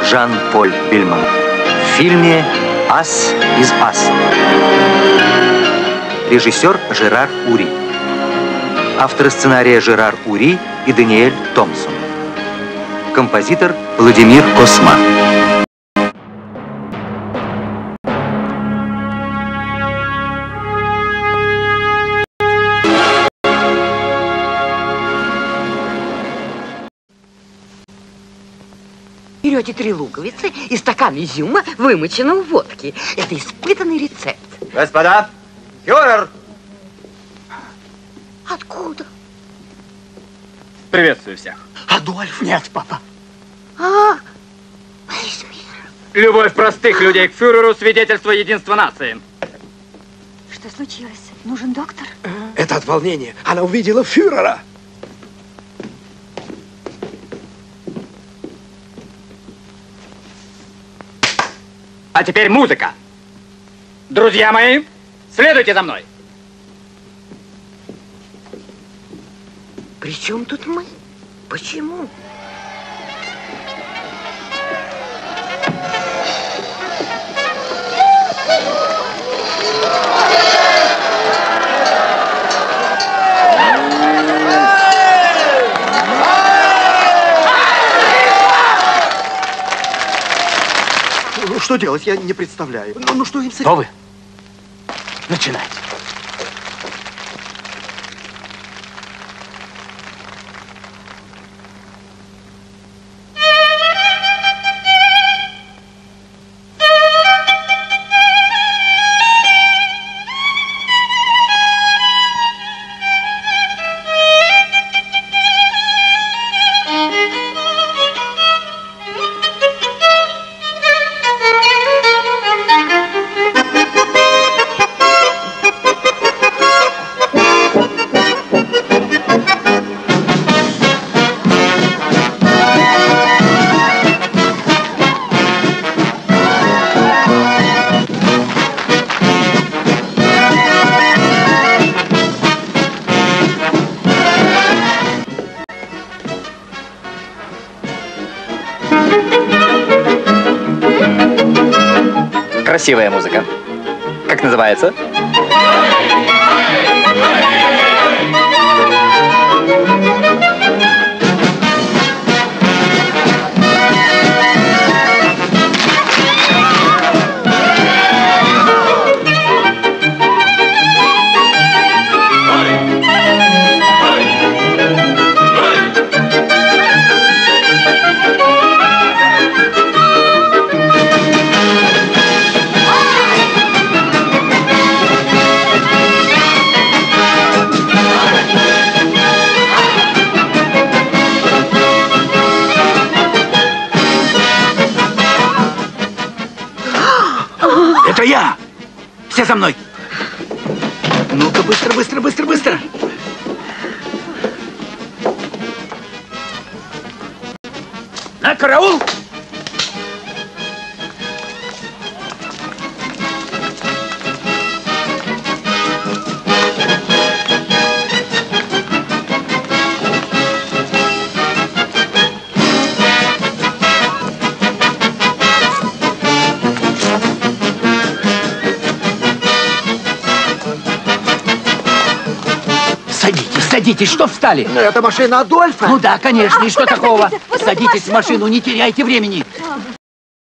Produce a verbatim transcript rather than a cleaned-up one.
Жан-Поль Бельмон в фильме «Ас из ас». Режиссер Жерар Ури. Авторы сценария Жерар Ури и Даниэль Томпсон. Композитор Владимир Косма. Берете три луковицы и стакан изюма, вымоченного в водке. Это испытанный рецепт. Господа, фюрер! Откуда? Приветствую всех. Адольф, нет, папа. А, весь мир. Любовь простых людей к фюреру – свидетельство единства нации. Что случилось? Нужен доктор? Это от волнения. Она увидела фюрера. А теперь музыка. Друзья мои, следуйте за мной. При чем тут мы? Почему? Ну, что делать, я не представляю. Ну, ну что им... Кто вы? Начинайте. Красивая музыка. Как называется? Это я! Все за мной! Ну-ка, быстро, быстро, быстро, быстро! На караул! Садитесь, что встали? Ну, это машина Адольфа. Ну да, конечно, и что А, такого? вот это, вот Садитесь в машину. машину, не теряйте времени.